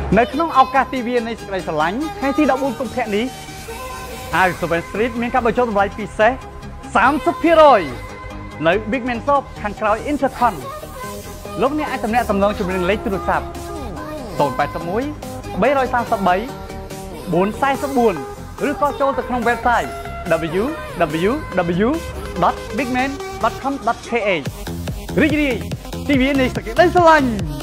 នៅក្នុងឱកាសទិវានៃសេចក្តីស្រឡាញ់ថ្ងៃទី14កុម្ភៈនេះអាវ Seven Street មានការបញ្ចុះតម្លៃពិសេស 30% នៅ Bigman Shop ខាងក្រោយ Intercon លោកអ្នកអាចទំនាក់ទំនងជាមួយនឹងលេខទូរស័ព្ទ 081 333 444 ឬក៏ចូលទៅក្នុង website www.bigman.com.kh រីករាយទិវានៃសេចក្តីស្រឡាញ់